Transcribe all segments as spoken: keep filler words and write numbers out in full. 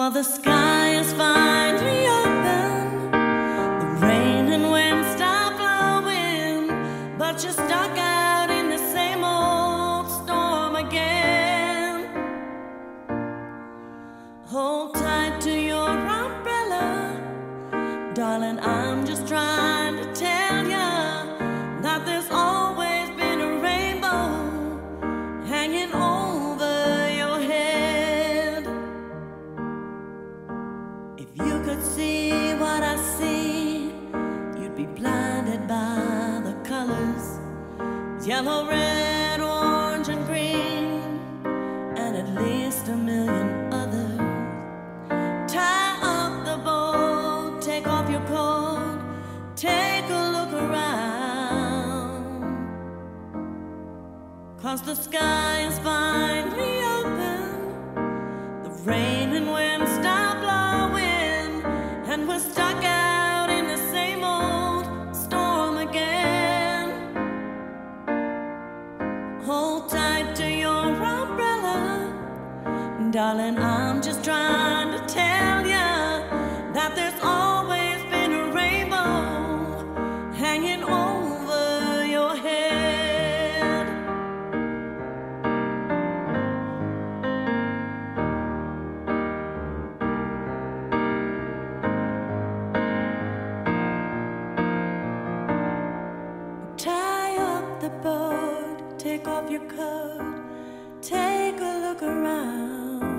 For the sky is finally open, the rain and wind stop blowing, but you're stuck out in the same old storm again. Hold tight to your umbrella, darling, I'm just trying to tell ya that there's always been a rainbow hanging over your head. If you could see what I see, you'd be blinded by the colors, yellow, red, orange, and green, and at least a million others. Tie up the boat, take off your coat, take a look around, 'cause the sky is finally open, the rain and wind stop blowing, and we're stuck out in the same old storm again. Hold tight to your umbrella, darling, I'm just trying to tell ya that there's always been a rainbow hanging over your head. Tie up the boat, take off your coat, take a look around.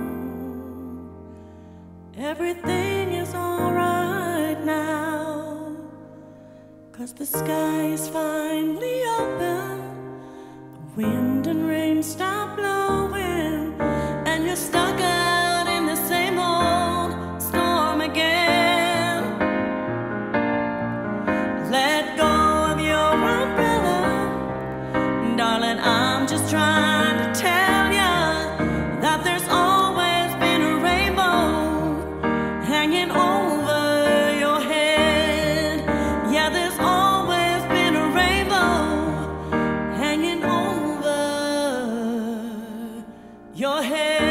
Everything is alright now, 'cause the sky is finally open, the wind and rain stop blowing, and you're stuck out in the same old storm again. Let go of your umbrella, darling, I'm just trying to tell ya that there's always been a rainbow hanging over your head. Yeah, there's always been a rainbow hanging over your head.